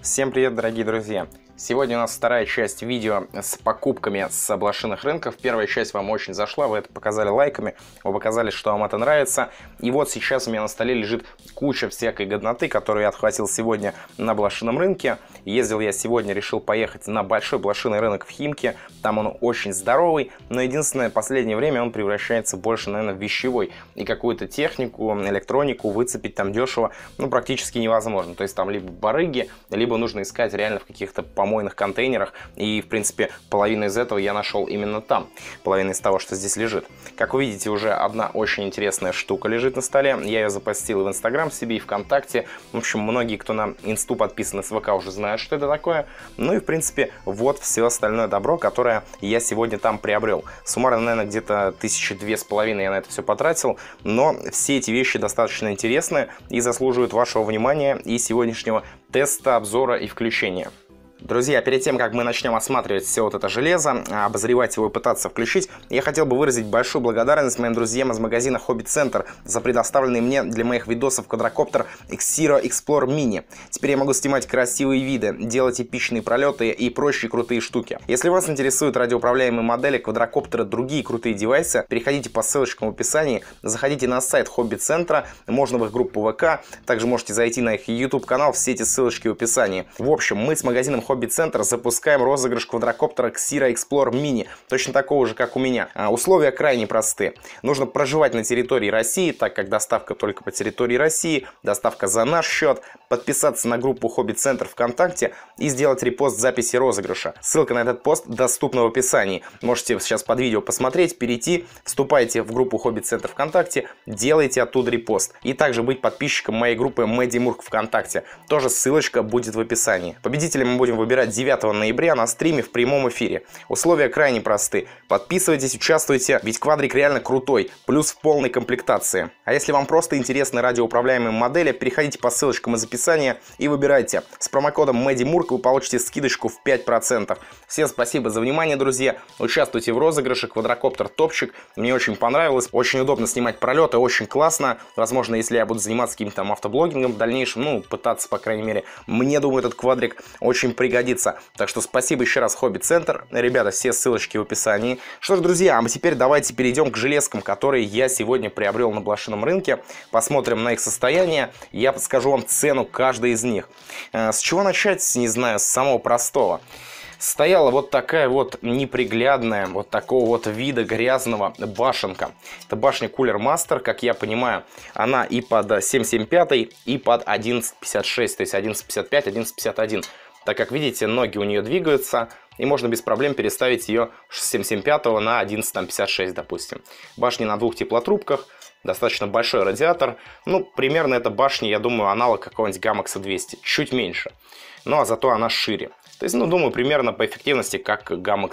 Всем привет, дорогие друзья! Сегодня у нас вторая часть видео с покупками с блошиных рынков. Первая часть вам очень зашла, вы это показали лайками, вы показали, что вам это нравится. И вот сейчас у меня на столе лежит куча всякой годноты, которую я отхватил сегодня на блошином рынке. Ездил я сегодня, решил поехать на большой блошиный рынок в Химки. Там он очень здоровый, но единственное, в последнее время он превращается больше, наверное, в вещевой. И какую-то технику, электронику выцепить там дешево, практически невозможно. То есть там либо барыги, либо нужно искать реально в каких-то помойных контейнерах. И, в принципе, половину из этого я нашел именно там. Половина из того, что здесь лежит. Как вы видите, уже одна очень интересная штука лежит на столе. Я ее запостил в Инстаграм себе и ВКонтакте. В общем, многие, кто на Инсту подписан, СВК, уже знают, что это такое. Ну и, в принципе, вот все остальное добро, которое я сегодня там приобрел. Суммарно, наверное, где-то 1500 я на это все потратил. Но все эти вещи достаточно интересные и заслуживают вашего внимания и сегодняшнего теста, обзора и включения. Друзья, перед тем, как мы начнем осматривать все вот это железо, обозревать его и пытаться включить, я хотел бы выразить большую благодарность моим друзьям из магазина Hobby Center за предоставленный мне для моих видосов квадрокоптер Xero Explorer Mini. Теперь я могу снимать красивые виды, делать эпичные пролеты и прочие крутые штуки. Если вас интересуют радиоуправляемые модели, квадрокоптеры, другие крутые девайсы, переходите по ссылочкам в описании, заходите на сайт Hobby Center, можно в их группу ВК, также можете зайти на их YouTube канал, все эти ссылочки в описании. В общем, мы с магазином Hobby Center запускаем розыгрыш квадрокоптера Xero Explorer Mini, точно такого же, как у меня. Условия крайне просты. Нужно проживать на территории России, так как доставка только по территории России, доставка за наш счет, подписаться на группу Hobby Center ВКонтакте и сделать репост записи розыгрыша. Ссылка на этот пост доступна в описании. Можете сейчас под видео посмотреть, перейти, вступайте в группу Hobby Center ВКонтакте, делайте оттуда репост. И также быть подписчиком моей группы Мэдди Мурк ВКонтакте. Тоже ссылочка будет в описании. Победителя мы будем выбирать 9 ноября на стриме в прямом эфире. Условия крайне просты. Подписывайтесь, участвуйте, ведь квадрик реально крутой, плюс в полной комплектации. А если вам просто интересны радиоуправляемые модели, переходите по ссылочкам из описания и выбирайте. С промокодом MaddyMurk вы получите скидочку в 5%. Всем спасибо за внимание, друзья. Участвуйте в розыгрыше. Квадрокоптер топчик. Мне очень понравилось. Очень удобно снимать пролеты, очень классно. Возможно, если я буду заниматься каким-то там автоблогингом в дальнейшем, пытаться, по крайней мере, мне, думаю, этот квадрик очень пригодится. Так что спасибо еще раз Hobby Center. Ребята, все ссылочки в описании. Что ж, друзья, а мы теперь давайте перейдем к железкам, которые я сегодня приобрел на блошином рынке. Посмотрим на их состояние. Я подскажу вам цену каждой из них. С чего начать? Не знаю, с самого простого. Стояла вот такая вот неприглядная, вот такого вот вида грязного башенка. Это башня Cooler Master, как я понимаю, она и под 775, и под 1156, то есть 1155, 1151. Так как видите, ноги у нее двигаются, и можно без проблем переставить ее с 775 на 1156, допустим. Башня на двух теплотрубках, достаточно большой радиатор. Примерно эта башня, я думаю, аналог какого-нибудь Gamox 200, чуть меньше. А зато она шире. То есть, думаю, примерно по эффективности, как Gamox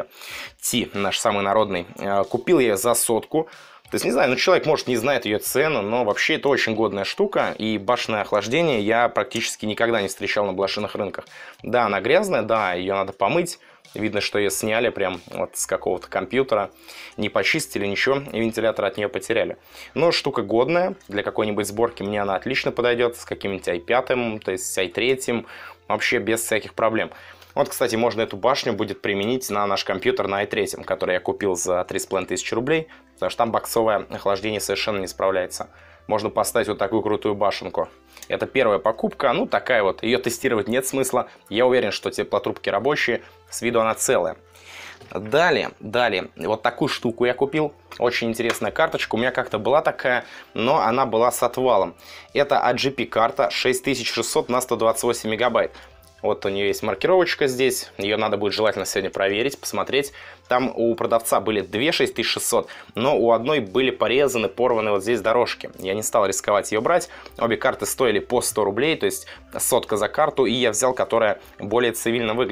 200T, наш самый народный. Купил я за 100. То есть, не знаю, человек, может, не знает ее цену, но вообще это очень годная штука. И башенное охлаждение я практически никогда не встречал на блошиных рынках. Да, она грязная, да, ее надо помыть. Видно, что ее сняли прям вот с какого-то компьютера, не почистили, ничего, и вентилятор от нее потеряли. Но штука годная, для какой-нибудь сборки мне она отлично подойдет, с каким-нибудь i5, то есть с i3, вообще без всяких проблем. Вот, кстати, можно эту башню будет применить на наш компьютер на i3, который я купил за 3500 рублей, потому что там боксовое охлаждение совершенно не справляется. Можно поставить вот такую крутую башенку. Это первая покупка, такая вот. Ее тестировать нет смысла. Я уверен, что теплотрубки рабочие, с виду она целая. Далее, вот такую штуку я купил. Очень интересная карточка. У меня как-то была такая, но она была с отвалом. Это AGP карта 6600 на 128 мегабайт. Вот у нее есть маркировочка здесь, ее надо будет желательно сегодня проверить, посмотреть. Там у продавца были две 6600, но у одной были порезаны, порваны вот здесь дорожки. Я не стал рисковать ее брать. Обе карты стоили по 100 рублей, то есть 100 за карту, и я взял, которая более цивильно выглядит.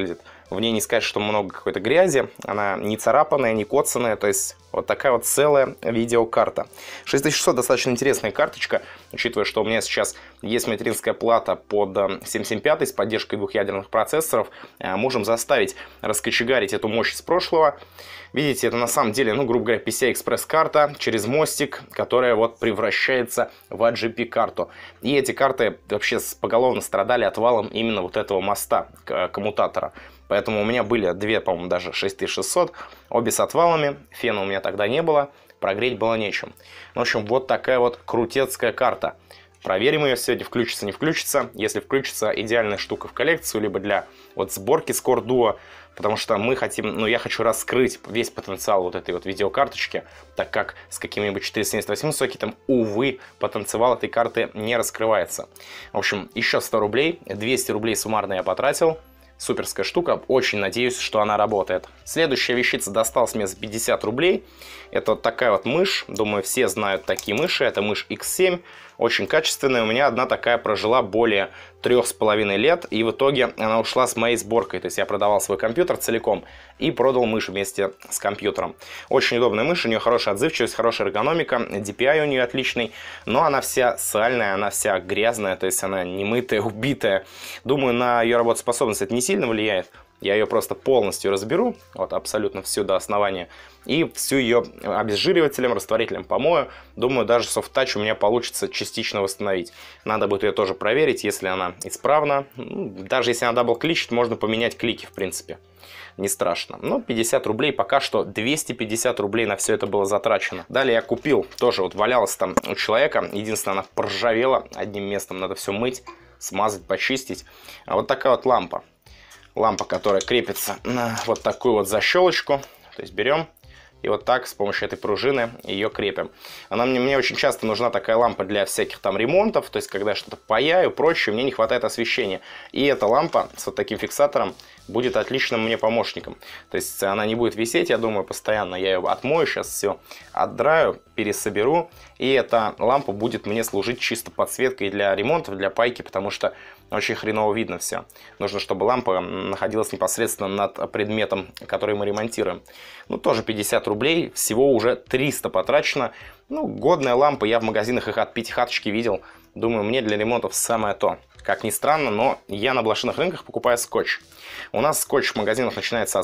В ней не сказать, что много какой-то грязи. Она не царапанная, не коцанная. То есть вот такая вот целая видеокарта. 6600 достаточно интересная карточка, учитывая, что у меня сейчас есть материнская плата под 775 с поддержкой двухъядерных процессоров. Можем заставить раскочегарить эту мощь с прошлого. Видите, это на самом деле, ну, грубо говоря, PCI-Express карта через мостик, которая вот превращается в AGP карту. И эти карты вообще поголовно страдали отвалом именно вот этого моста, коммутатора. Поэтому у меня были две, по-моему, даже 6600, обе с отвалами, фена у меня тогда не было, прогреть было нечем. В общем, вот такая вот крутецкая карта. Проверим ее сегодня, включится, не включится. Если включится, идеальная штука в коллекцию, либо для вот сборки с Core Duo, потому что мы хотим, ну, я хочу раскрыть весь потенциал вот этой вот видеокарточки, так как с каким-нибудь 478 сокетом, увы, потенциал этой карты не раскрывается. В общем, еще 100 рублей, 200 рублей суммарно я потратил. Суперская штука, очень надеюсь, что она работает. Следующая вещица досталась мне за 50 рублей. Это вот такая вот мышь, думаю, все знают такие мыши. Это мышь X7, очень качественная. У меня одна такая прожила более 3,5 лет, и в итоге она ушла с моей сборкой. То есть я продавал свой компьютер целиком и продал мышь вместе с компьютером. Очень удобная мышь, у нее хорошая отзывчивость, хорошая эргономика, DPI у нее отличный, но она вся сальная, она вся грязная, то есть она немытая, убитая. Думаю, на ее работоспособность это не сильно влияет. Я ее просто полностью разберу, вот абсолютно всю до основания, и всю ее обезжиривателем, растворителем помою. Думаю, даже Soft Touch у меня получится частично восстановить. Надо будет ее тоже проверить, если она исправна. Даже если она дабл-кличит, можно поменять клики, в принципе. Не страшно. Но 50 рублей пока что, 250 рублей на все это было затрачено. Далее я купил, тоже вот валялась там у человека. Единственное, она поржавела, одним местом надо все мыть, смазать, почистить. А вот такая вот лампа. Лампа, которая крепится на вот такую вот защелочку. То есть берем и вот так с помощью этой пружины ее крепим. Мне очень часто нужна такая лампа для всяких там ремонтов. То есть когда я что-то паяю, прочее, мне не хватает освещения. И эта лампа с вот таким фиксатором будет отличным мне помощником. То есть она не будет висеть, я думаю, постоянно. Я ее отмою, сейчас все отдраю, пересоберу. И эта лампа будет мне служить чисто подсветкой для ремонтов, для пайки, потому что очень хреново видно все. Нужно, чтобы лампа находилась непосредственно над предметом, который мы ремонтируем. Ну, тоже 50 рублей, всего уже 300 потрачено. Ну, годная лампа, я в магазинах их от пятихаточки видел. Думаю, мне для ремонтов самое то. Как ни странно, но я на блошиных рынках покупаю скотч. У нас скотч в магазинах начинается от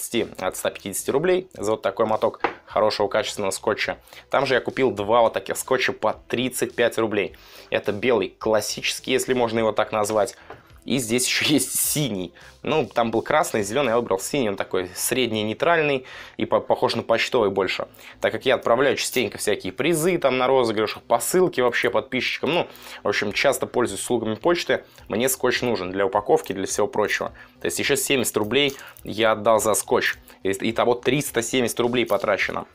120-150 рублей за вот такой моток хорошего качественного скотча. Там же я купил два вот таких скотча по 35 рублей. Это белый классический, если можно его так назвать. И здесь еще есть синий. Ну, там был красный, зеленый, я выбрал синий. Он такой средний, нейтральный и похож на почтовый больше. Так как я отправляю частенько всякие призы там на розыгрышах, посылки вообще подписчикам. Ну, в общем, часто пользуюсь услугами почты. Мне скотч нужен для упаковки, для всего прочего. То есть еще 70 рублей я отдал за скотч. Итого 370 рублей потрачено.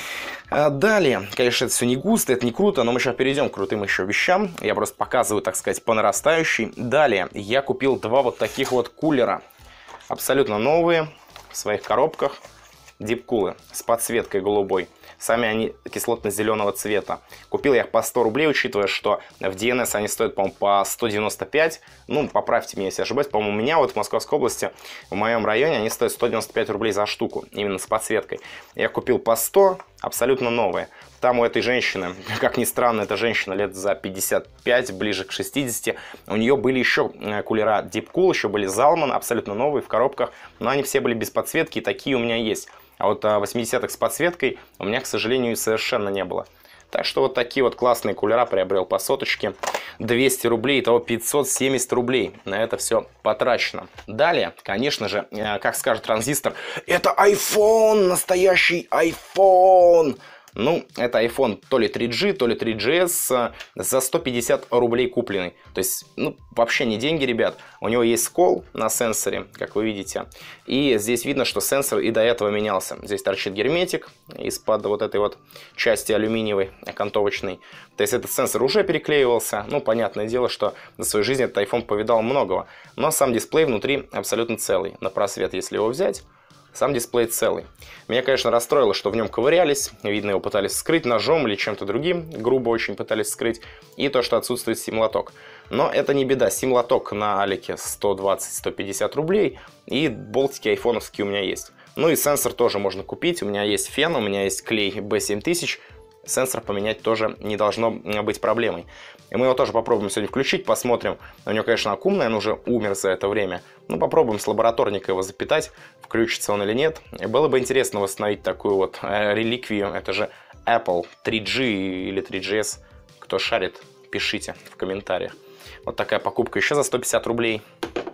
Далее, конечно, это все не густо, это не круто, но мы сейчас перейдем к крутым еще вещам. Я просто показываю, так сказать, по нарастающей. Далее, я купил два вот таких вот кулера. Абсолютно новые, в своих коробках. Дипкулы с подсветкой голубой. Сами они кислотно-зеленого цвета. Купил я их по 100 рублей, учитывая, что в DNS они стоят, по-моему, по 195. Ну, поправьте меня, если ошибаюсь. По-моему, у меня вот в Московской области, в моем районе, они стоят 195 рублей за штуку. Именно с подсветкой. Я купил по 100, абсолютно новые. Там у этой женщины, как ни странно, эта женщина лет за 55, ближе к 60. У нее были еще кулера Deep Cool, еще были Zalman, абсолютно новые, в коробках. Но они все были без подсветки, и такие у меня есть. А вот 80-х с подсветкой у меня, к сожалению, совершенно не было. Так что вот такие вот классные кулера приобрел по соточке. 200 рублей, итого 570 рублей. На это все потрачено. Далее, конечно же, как скажет Транзистор, это iPhone, настоящий iPhone. Ну, это iPhone то ли 3G, то ли 3GS за 150 рублей купленный. То есть, ну, вообще не деньги, ребят. У него есть скол на сенсоре, как вы видите. И здесь видно, что сенсор и до этого менялся. Здесь торчит герметик из-под вот этой вот части алюминиевой, окантовочной. То есть, этот сенсор уже переклеивался. Ну, понятное дело, что за свою жизнь этот iPhone повидал многого. Но сам дисплей внутри абсолютно целый. На просвет, если его взять, сам дисплей целый. Меня, конечно, расстроило, что в нем ковырялись. Видно, его пытались вскрыть ножом или чем-то другим. Грубо очень пытались вскрыть. И то, что отсутствует сим-лоток. Но это не беда. Сим-лоток на Алике 120-150 рублей. И болтики айфоновские у меня есть. Ну и сенсор тоже можно купить. У меня есть фен, у меня есть клей B7000. Сенсор поменять тоже не должно быть проблемой. И мы его тоже попробуем сегодня включить, посмотрим. У него, конечно, аккум, наверное, уже умер за это время. Ну, попробуем с лабораторника его запитать, включится он или нет. И было бы интересно восстановить такую вот реликвию. Это же Apple 3G или 3GS. Кто шарит, пишите в комментариях. Вот такая покупка еще за 150 рублей.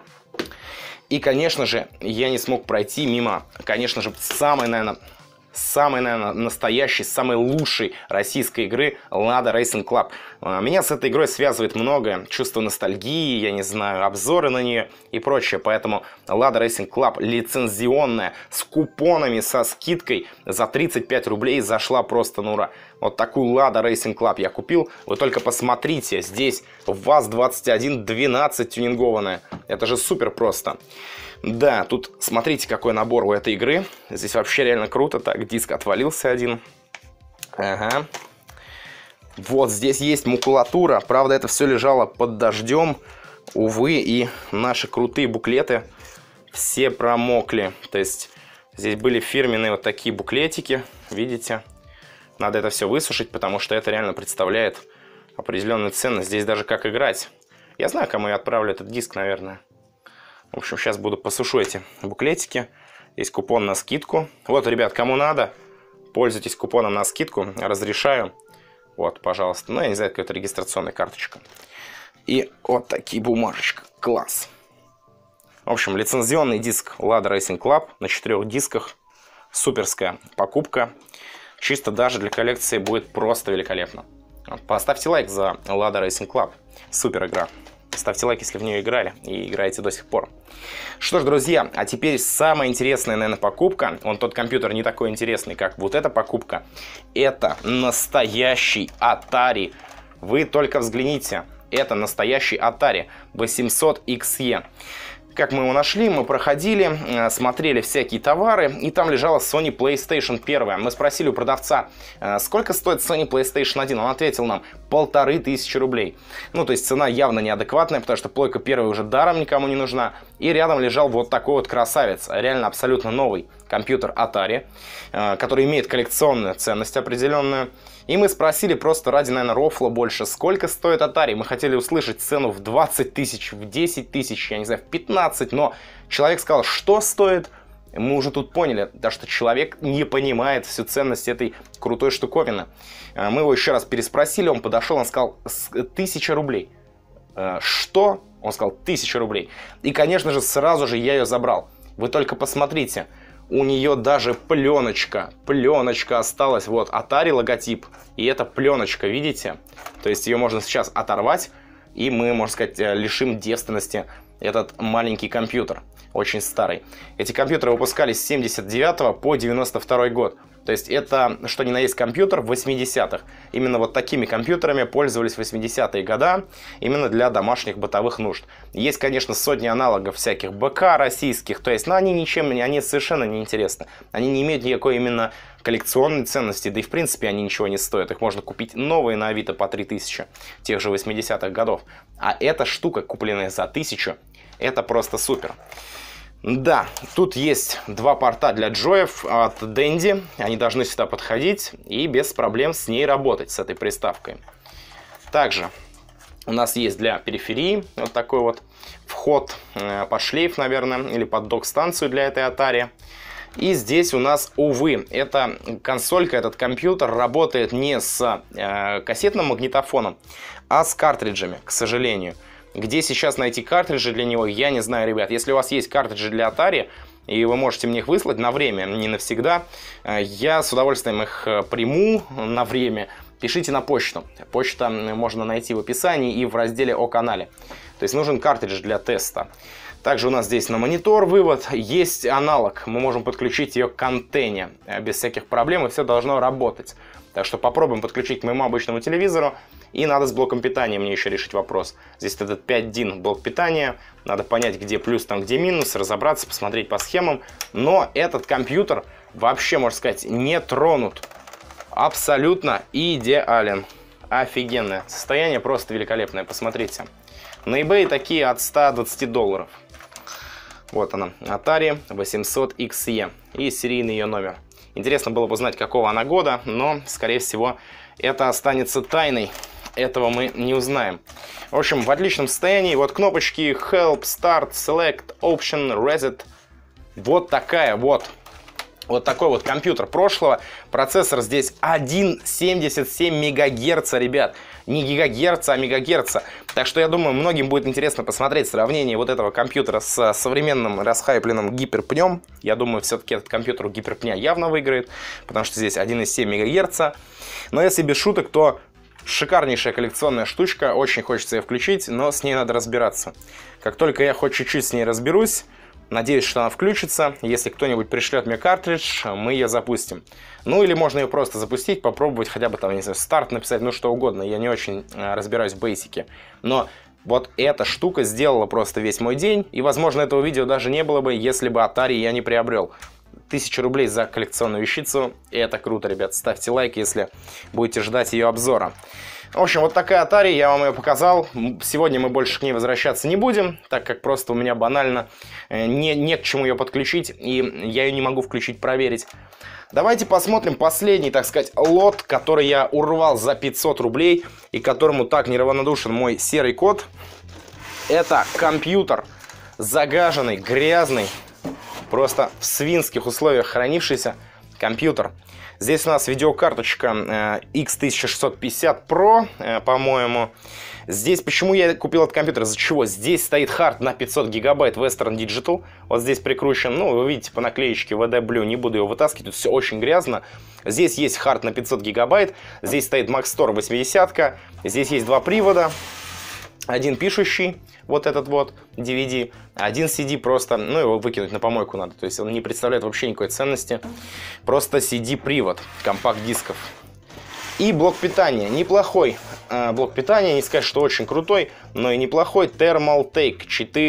И, конечно же, я не смог пройти мимо, конечно же, самой, наверное, настоящей, самой лучшей российской игры Lada Racing Club. Меня с этой игрой связывает многое. Чувство ностальгии, я не знаю, обзоры на нее и прочее. Поэтому Lada Racing Club лицензионная, с купонами, со скидкой за 35 рублей зашла просто на ура. Вот такую Lada Racing Club я купил. Вы только посмотрите, здесь ВАЗ-2112 тюнингованная. Это же супер просто. Да, тут смотрите, какой набор у этой игры. Здесь вообще реально круто. Так, диск отвалился один. Ага. Вот здесь есть макулатура. Правда, это все лежало под дождем. Увы, и наши крутые буклеты все промокли. То есть здесь были фирменные вот такие буклетики. Видите? Надо это все высушить, потому что это реально представляет определенную ценность. Здесь даже как играть. Я знаю, кому я отправлю этот диск, наверное. В общем, сейчас буду посушу эти буклетики. Есть купон на скидку. Вот, ребят, кому надо, пользуйтесь купоном на скидку. Разрешаю. Вот, пожалуйста. Ну, я не знаю, какая-то регистрационная карточка. И вот такие бумажечки. Класс. В общем, лицензионный диск Lada Racing Club на 4 дисках. Суперская покупка. Чисто даже для коллекции будет просто великолепно. Поставьте лайк за Lada Racing Club. Супер игра. Ставьте лайк, если в нее играли и играете до сих пор. Что ж, друзья, а теперь самая интересная, наверное, покупка. Вон тот компьютер не такой интересный, как вот эта покупка. Это настоящий Atari. Вы только взгляните. Это настоящий Atari 800XE. Как мы его нашли, мы проходили, смотрели всякие товары, и там лежала Sony PlayStation 1. Мы спросили у продавца, сколько стоит Sony PlayStation 1. Он ответил нам, 1500 рублей. Ну, то есть цена явно неадекватная, потому что плойка первая уже даром никому не нужна. И рядом лежал вот такой вот красавец, реально абсолютно новый компьютер Atari, который имеет коллекционную ценность определенную. И мы спросили просто ради, наверное, рофла больше, сколько стоит Atari. Мы хотели услышать цену в 20 тысяч, в 10 тысяч, я не знаю, в 15, но человек сказал, что стоит. Мы уже тут поняли, да, что человек не понимает всю ценность этой крутой штуковины. Мы его еще раз переспросили, он подошел, он сказал, 1000 рублей. Что? Он сказал, 1000 рублей. И, конечно же, сразу же я ее забрал. Вы только посмотрите. У нее даже пленочка осталась, вот, Atari логотип, и это пленочка, видите? То есть ее можно сейчас оторвать, и мы, можно сказать, лишим девственности этот маленький компьютер, очень старый. Эти компьютеры выпускались с 79 по 92 год. То есть это, что ни на есть, компьютер в 80-х. Именно вот такими компьютерами пользовались в 80-е годы, именно для домашних бытовых нужд. Есть, конечно, сотни аналогов всяких БК российских, то есть, но они ничем, они совершенно не интересны. Они не имеют никакой именно коллекционной ценности, да и в принципе они ничего не стоят. Их можно купить новые на Авито по 3000, тех же 80-х годов. А эта штука, купленная за 1000, это просто супер. Да, тут есть два порта для джоев от Dendy. Они должны сюда подходить и без проблем с ней работать, с этой приставкой. Также у нас есть для периферии вот такой вот вход под шлейф, наверное, или под док-станцию для этой Atari. И здесь у нас, увы, эта консолька, этот компьютер работает не с кассетным магнитофоном, а с картриджами, к сожалению. Где сейчас найти картриджи для него, я не знаю, ребят. Если у вас есть картриджи для Atari, и вы можете мне их выслать на время, не навсегда, я с удовольствием их приму на время. Пишите на почту. Почту можно найти в описании и в разделе о канале. То есть нужен картридж для теста. Также у нас здесь на монитор вывод. Есть аналог. Мы можем подключить ее к антенне без всяких проблем, и все должно работать. Так что попробуем подключить к моему обычному телевизору. И надо с блоком питания мне еще решить вопрос. Здесь этот 5 DIN блок питания. Надо понять, где плюс, там, где минус, разобраться, посмотреть по схемам. Но этот компьютер вообще, можно сказать, не тронут. Абсолютно идеален. Офигенное состояние, просто великолепное. Посмотрите. На eBay такие от $120. Вот она, Atari 800XE и серийный ее номер. Интересно было бы узнать, какого она года, но, скорее всего, это останется тайной. Этого мы не узнаем. В общем, в отличном состоянии. Вот кнопочки Help, Start, Select, Option, Reset. Вот такая вот. Вот такой вот компьютер прошлого. Процессор здесь 1,77 МГц, ребят. Не гигагерца, а мегагерца. Так что я думаю, многим будет интересно посмотреть сравнение вот этого компьютера с современным расхайпленным гиперпнем. Я думаю, все-таки этот компьютер у гиперпня явно выиграет, потому что здесь 1,7 МГц. Но если без шуток, то шикарнейшая коллекционная штучка. Очень хочется ее включить, но с ней надо разбираться. Как только я хоть чуть-чуть с ней разберусь, надеюсь, что она включится. Если кто-нибудь пришлет мне картридж, мы ее запустим. Ну или можно ее просто запустить, попробовать хотя бы там, не знаю, старт написать, ну что угодно. Я не очень разбираюсь в бейсике. Но вот эта штука сделала просто весь мой день. И, возможно, этого видео даже не было бы, если бы Atari я не приобрел. 1000 рублей за коллекционную вещицу. И это круто, ребят. Ставьте лайк, если будете ждать ее обзора. В общем, вот такая Atari, я вам ее показал. Сегодня мы больше к ней возвращаться не будем, так как просто у меня банально не к чему ее подключить, и я ее не могу включить, проверить. Давайте посмотрим последний, так сказать, лот, который я урвал за 500 рублей, и которому так неравнодушен мой серый кот. Это компьютер, загаженный, грязный, просто в свинских условиях хранившийся компьютер. Здесь у нас видеокарточка X1650 Pro, по-моему. Здесь почему я купил этот компьютер? Из-за чего? Здесь стоит хард на 500 гигабайт Western Digital. Вот здесь прикручен, ну, вы видите по наклеечке VD Blue, не буду его вытаскивать, тут все очень грязно. Здесь есть хард на 500 гигабайт. Здесь стоит Maxtor 80. Здесь есть два привода. Один пишущий, вот этот вот DVD, один CD просто, ну его выкинуть на помойку надо, то есть он не представляет вообще никакой ценности. Просто CD-привод компакт-дисков. И блок питания, неплохой блок питания, не сказать, что очень крутой, но и неплохой. Thermaltake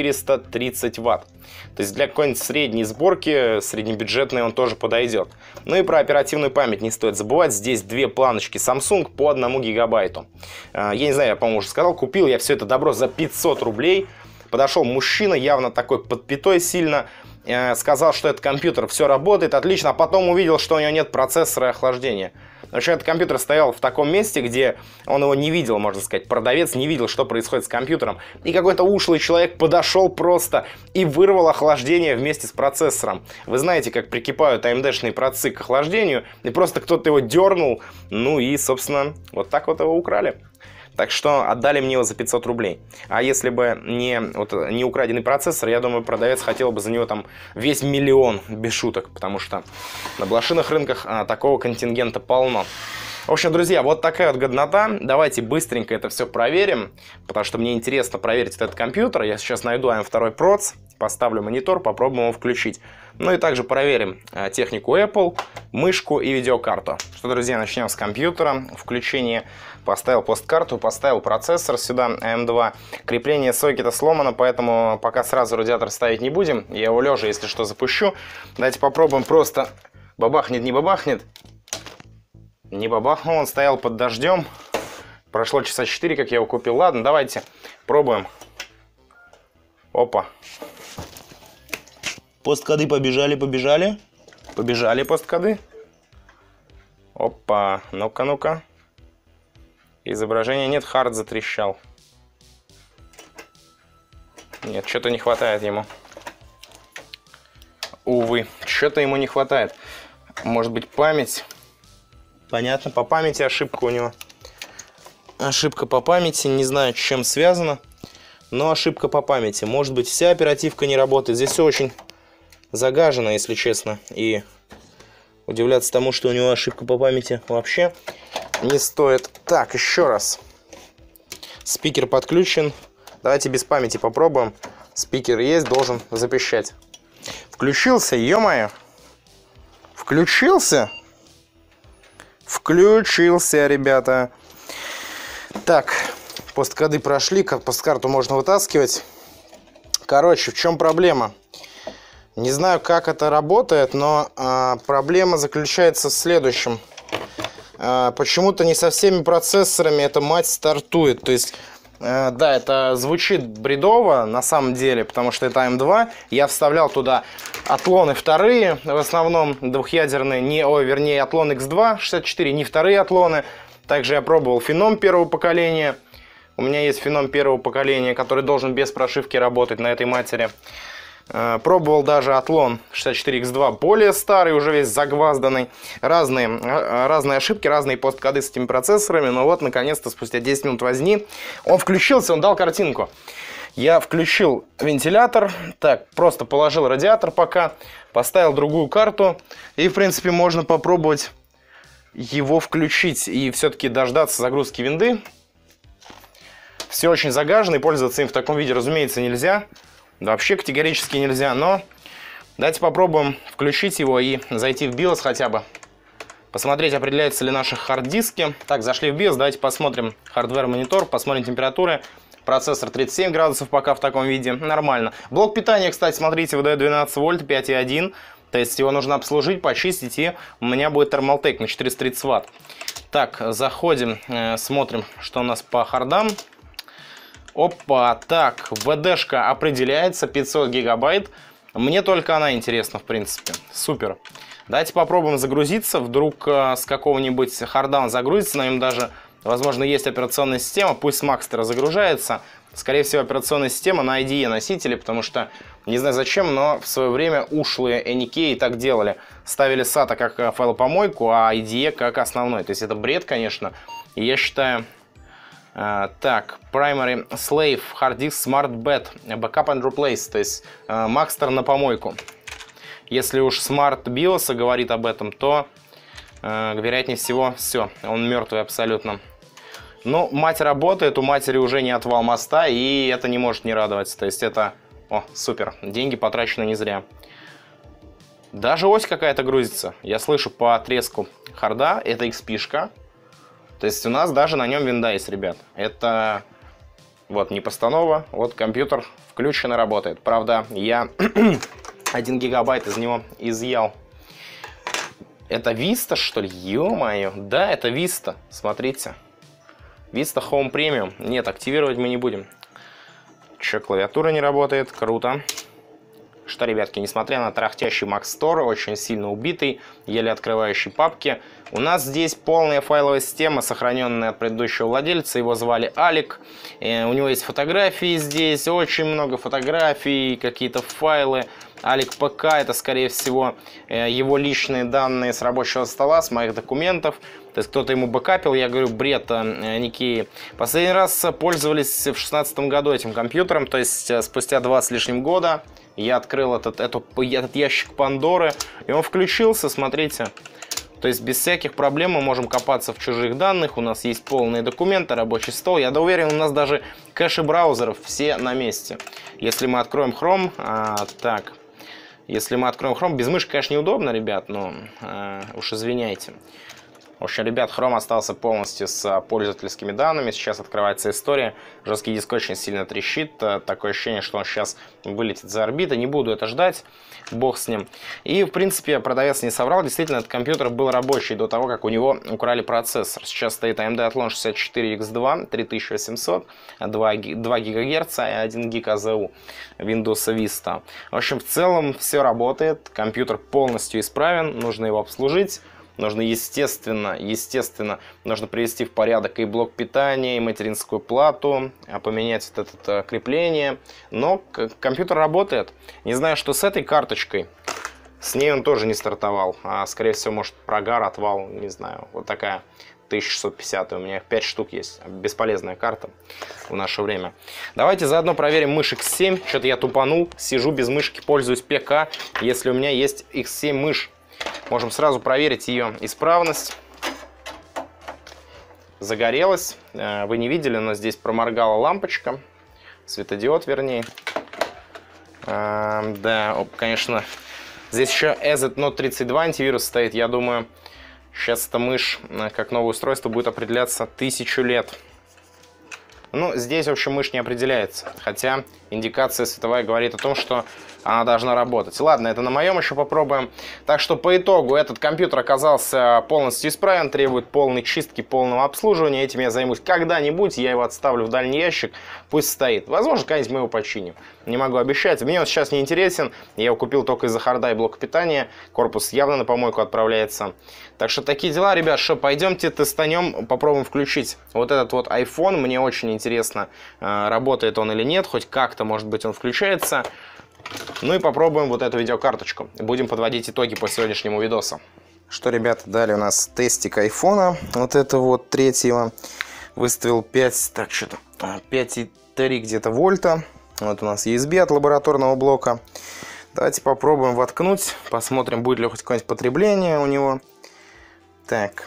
430 Вт. То есть для какой-нибудь средней сборки, среднебюджетной он тоже подойдет. Ну и про оперативную память не стоит забывать. Здесь две планочки Samsung по 1 гигабайту. Я не знаю, я, по-моему, уже сказал, купил я все это добро за 500 рублей. Подошел мужчина, явно такой подпитой сильно, сказал, что этот компьютер все работает отлично, а потом увидел, что у него нет процессора и охлаждения. В общем, этот компьютер стоял в таком месте, где он его не видел, можно сказать. Продавец не видел, что происходит с компьютером. И какой-то ушлый человек подошел просто и вырвал охлаждение вместе с процессором. Вы знаете, как прикипают AMD-шные процессы к охлаждению. И просто кто-то его дернул. Ну и, собственно, вот так вот его украли. Так что отдали мне его за 500 рублей. А если бы не украденный процессор, я думаю, продавец хотел бы за него там весь миллион, без шуток. Потому что на блошиных рынках такого контингента полно. В общем, друзья, вот такая вот годнота. Давайте быстренько это все проверим, потому что мне интересно проверить этот компьютер. Я сейчас найду AM2 Proц, поставлю монитор, попробуем его включить. Ну и также проверим технику Apple, мышку и видеокарту. Что, друзья, начнем с компьютера. Включение. Поставил посткарту, поставил процессор сюда, AM2. Крепление сокета сломано, поэтому пока сразу радиатор ставить не будем. Я его лежа, если что, запущу. Давайте попробуем просто. Бабахнет, не бабахнет. Не бабахнул, он стоял под дождем. Прошло часа 4, как я его купил. Ладно, давайте пробуем. Опа. Посткоды побежали, побежали. Побежали посткоды. Опа, ну-ка, ну-ка. Изображения нет, хард затрещал. Нет, что-то не хватает ему. Увы, что-то ему не хватает. Может быть, память. Понятно, по памяти ошибка у него. Ошибка по памяти, не знаю, с чем связано, но ошибка по памяти. Может быть, вся оперативка не работает. Здесь все очень загажено, если честно. И удивляться тому, что у него ошибка по памяти, вообще не стоит. Так, еще раз. Спикер подключен. Давайте без памяти попробуем. Спикер есть, должен запищать. Включился, ё-моё. Включился? Включился, ребята. Так, посткоды прошли, как посткарту можно вытаскивать. Короче, в чем проблема? Не знаю, как это работает, но проблема заключается в следующем. Почему-то не со всеми процессорами эта мать стартует. То есть Да, это звучит бредово на самом деле, потому что это М2. Я вставлял туда атлоны вторые, в основном двухъядерные, вернее атлон X2 64, не вторые атлоны. Также я пробовал феном первого поколения. У меня есть феном первого поколения, который должен без прошивки работать на этой матери. Пробовал даже атлон 64X2, более старый, уже весь загвазданный. Разные ошибки, разные посткоды с этими процессорами. Но вот, наконец-то, спустя 10 минут возни, он включился, он дал картинку. Я включил вентилятор, так, просто положил радиатор пока, поставил другую карту. И, в принципе, можно попробовать его включить и все-таки дождаться загрузки винды. Все очень загажено, и пользоваться им в таком виде, разумеется, нельзя. Вообще категорически нельзя, но давайте попробуем включить его и зайти в BIOS хотя бы. Посмотреть, определяются ли наши хард-диски. Так, зашли в BIOS, давайте посмотрим хардвер-монитор, посмотрим температуры. Процессор 37 градусов пока в таком виде, нормально. Блок питания, кстати, смотрите, выдает 12 вольт, 5,1. То есть его нужно обслужить, почистить, и у меня будет Thermaltake на 430 ватт. Так, заходим, смотрим, что у нас по хардам. Опа, так, ВДшка определяется, 500 гигабайт. Мне только она интересна, в принципе. Супер. Давайте попробуем загрузиться. Вдруг с какого-нибудь харда он загрузится. На нем даже, возможно, есть операционная система. Пусть с Maxter загружается. Скорее всего, операционная система на IDE носителе, потому что, не знаю зачем, но в свое время ушлые NK так делали. Ставили SATA как файлопомойку, а IDE как основной. То есть это бред, конечно. И я считаю... Так, Primary Slave, Hard Disk Smart Bed, Backup and Replace, то есть Maxter на помойку. Если уж Smart BIOS говорит об этом, то, вероятнее всего, все, он мертвый абсолютно. Но мать работает, у матери уже не отвал моста, и это не может не радовать. То есть это, о, супер, деньги потрачены не зря. Даже ось какая-то грузится, я слышу по треску харда, это XP-шка. То есть у нас даже на нем винда есть, ребят. Это вот не постанова, вот компьютер включен и работает. Правда, я 1 гигабайт из него изъял. Это Vista, что ли? Ё-моё. Да, это Vista. Смотрите. Vista Home Premium. Нет, активировать мы не будем. Че, клавиатура не работает? Круто. Что, ребятки, несмотря на тарахтящий Mac Store, очень сильно убитый, еле открывающий папки, у нас здесь полная файловая система, сохраненная от предыдущего владельца, его звали Алик. У него есть фотографии здесь, очень много фотографий, какие-то файлы. Алик ПК, это, скорее всего, его личные данные с рабочего стола, с моих документов. То есть кто-то ему бэкапил, я говорю, бред, Никеи. Последний раз пользовались в 2016 году этим компьютером, то есть спустя 2 с лишним года. Я открыл этот ящик Пандоры, и он включился, смотрите. То есть без всяких проблем мы можем копаться в чужих данных, у нас есть полные документы, рабочий стол. Я уверен, у нас даже кэши браузеров все на месте. Если мы откроем Chrome, если мы откроем Chrome, без мышки, конечно, неудобно, ребят, но уж извиняйте. В общем, ребят, Chrome остался полностью с пользовательскими данными. Сейчас открывается история. Жесткий диск очень сильно трещит. Такое ощущение, что он сейчас вылетит за орбиты. Не буду это ждать. Бог с ним. И, в принципе, продавец не соврал. Действительно, этот компьютер был рабочий до того, как у него украли процессор. Сейчас стоит AMD Athlon 64X2, 3800, 2 ГГц и 1 ГБ АЗУ. Windows Vista. В общем, в целом все работает. Компьютер полностью исправен. Нужно его обслужить. Нужно, естественно, нужно привести в порядок и блок питания, и материнскую плату, поменять вот это крепление. Но компьютер работает. Не знаю, что с этой карточкой. С ней он тоже не стартовал. А, скорее всего, может, прогар, отвал, не знаю. Вот такая 1650. У меня их 5 штук есть. Бесполезная карта в наше время. Давайте заодно проверим мышь X7. Что-то я тупанул. Сижу без мышки, пользуюсь ПК. Если у меня есть X7 мышь, можем сразу проверить ее исправность. Загорелась. Вы не видели, но здесь проморгала лампочка. Светодиод, вернее. Да, конечно. Здесь еще EZ Note 32 антивирус стоит. Я думаю, сейчас эта мышь, как новое устройство, будет определяться 1000 лет. Ну, здесь, в общем, мышь не определяется. Хотя индикация световая говорит о том, что она должна работать. Ладно, это на моем еще попробуем. Так что по итогу этот компьютер оказался полностью исправен, требует полной чистки, полного обслуживания. Этим я займусь когда-нибудь, я его отставлю в дальний ящик, пусть стоит. Возможно, когда-нибудь мы его починим. Не могу обещать. Мне он сейчас не интересен, я его купил только из-за харда и блока питания. Корпус явно на помойку отправляется. Так что такие дела, ребят, что пойдемте тестанем, попробуем включить вот этот вот iPhone. Мне очень интересно, работает он или нет, хоть как-то, может быть, он включается. Ну и попробуем вот эту видеокарточку. Будем подводить итоги по сегодняшнему видосу. Что, ребята, далее у нас тестик айфона, вот это вот третьего. Выставил 5, так что-то 5,3 где-то вольта. Вот у нас USB от лабораторного блока. Давайте попробуем воткнуть, посмотрим, будет ли хоть какое-нибудь потребление у него. Так.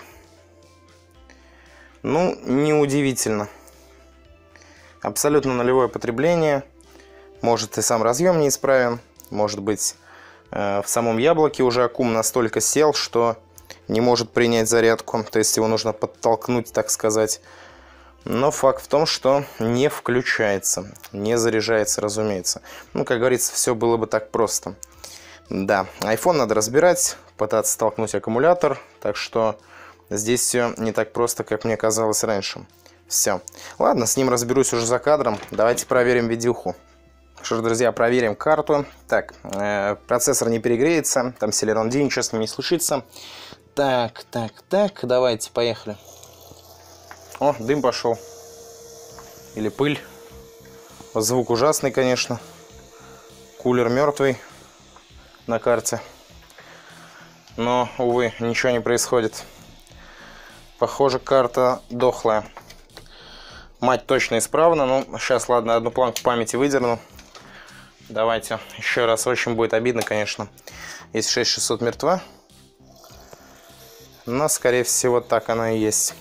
Ну, неудивительно. Абсолютно нулевое потребление. Может, и сам разъем неисправен. Может быть, в самом яблоке уже аккум настолько сел, что не может принять зарядку. То есть его нужно подтолкнуть, так сказать. Но факт в том, что не включается. Не заряжается, разумеется. Ну, как говорится, все было бы так просто. Да, iPhone надо разбирать, пытаться столкнуть аккумулятор. Так что здесь все не так просто, как мне казалось раньше. Все. Ладно, с ним разберусь уже за кадром. Давайте проверим видюху. Что ж, друзья, проверим карту. Так, процессор не перегреется. Там Celeron D, ничего с ним не случится. Так, давайте, поехали. О, дым пошел. Или пыль. Звук ужасный, конечно. Кулер мертвый на карте. Но, увы, ничего не происходит. Похоже, карта дохлая. Мать точно исправна. Ну, сейчас, ладно, одну планку памяти выдерну. Давайте еще раз. Очень будет обидно, конечно, если 6600 мертва. Но, скорее всего, так оно и есть.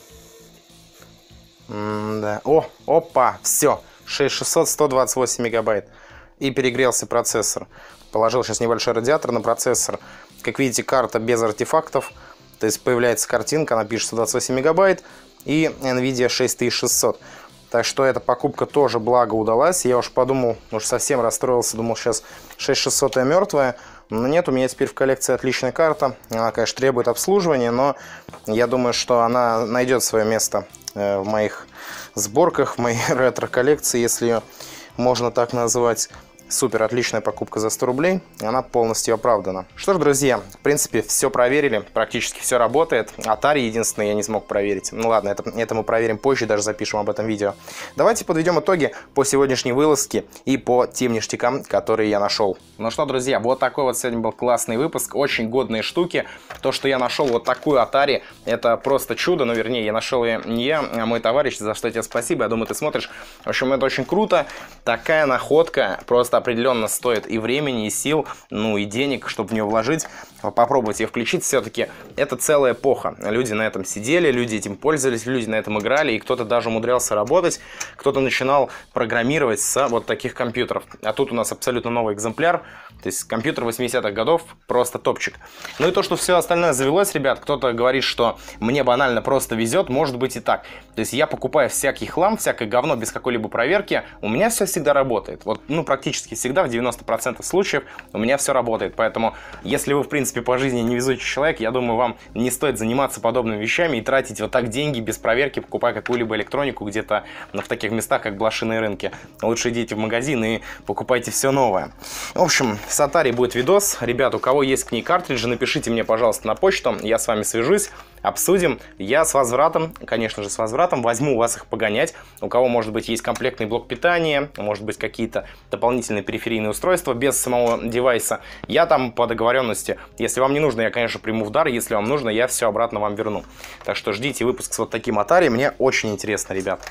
Да. О, опа, все. 6600, 128 мегабайт. И перегрелся процессор. Положил сейчас небольшой радиатор на процессор. Как видите, карта без артефактов. То есть появляется картинка, она пишет 128 мегабайт. И NVIDIA 6600. Так что эта покупка тоже благо удалась. Я уж подумал, уж совсем расстроился, думал, сейчас 6600 мертвая. Но нет, у меня теперь в коллекции отличная карта. Она, конечно, требует обслуживания, но я думаю, что она найдет свое место в моих сборках, в моей ретро-коллекции, если ее можно так назвать. Супер, отличная покупка за 100 рублей. Она полностью оправдана. Что ж, друзья, в принципе, все проверили. Практически все работает. Atari единственное я не смог проверить. Ну ладно, это мы проверим позже, даже запишем об этом видео. Давайте подведем итоги по сегодняшней вылазке и по тем ништякам, которые я нашел. Ну что, друзья, вот такой вот сегодня был классный выпуск. Очень годные штуки. То, что я нашел вот такую Atari, это просто чудо. Ну, вернее, я нашел ее не я, а мой товарищ, за что тебе спасибо. Я думаю, ты смотришь. В общем, это очень круто. Такая находка просто определенно стоит и времени, и сил, ну и денег, чтобы в нее вложить. Попробовать ее включить. Все-таки это целая эпоха. Люди на этом сидели, люди этим пользовались, люди на этом играли, и кто-то даже умудрялся работать, кто-то начинал программировать с вот таких компьютеров. А тут у нас абсолютно новый экземпляр. То есть компьютер 80-х годов, просто топчик. Ну и то, что все остальное завелось, ребят, кто-то говорит, что мне банально просто везет, может быть и так. То есть я покупаю всякий хлам, всякое говно без какой-либо проверки, у меня все всегда работает. Вот, ну, практически всегда, в 90% случаев у меня все работает. Поэтому, если вы, в принципе, по жизни невезучий человек, я думаю, вам не стоит заниматься подобными вещами и тратить вот так деньги без проверки, покупая какую-либо электронику где-то в таких местах, как блошиные рынки. Лучше идите в магазин и покупайте все новое. В общем, с Atari будет видос. Ребят, у кого есть к ней картриджи, напишите мне, пожалуйста, на почту. Я с вами свяжусь, обсудим. Я с возвратом, конечно же, с возвратом возьму у вас их погонять. У кого, может быть, есть комплектный блок питания, может быть, какие-то дополнительные периферийные устройства без самого девайса. Я там по договоренности. Если вам не нужно, я, конечно, приму в дар. Если вам нужно, я все обратно вам верну. Так что ждите выпуск с вот таким Atari. Мне очень интересно, ребят.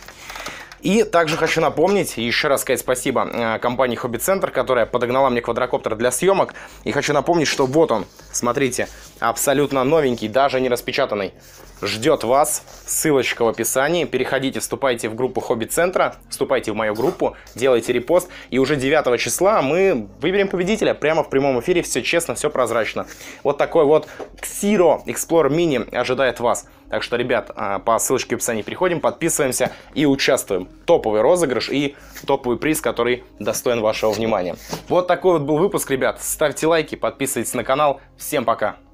И также хочу напомнить, и еще раз сказать спасибо компании Hobby Center, которая подогнала мне квадрокоптер для съемок. И хочу напомнить, что вот он, смотрите, абсолютно новенький, даже не распечатанный. ждет вас. Ссылочка в описании. Переходите, вступайте в группу Хобби-центра, вступайте в мою группу, делайте репост. И уже 9 числа мы выберем победителя прямо в прямом эфире. Все честно, все прозрачно. Вот такой вот Xero Explorer Mini ожидает вас. Так что, ребят, по ссылочке в описании переходим, подписываемся и участвуем. Топовый розыгрыш и топовый приз, который достоин вашего внимания. Вот такой вот был выпуск, ребят. Ставьте лайки, подписывайтесь на канал. Всем пока!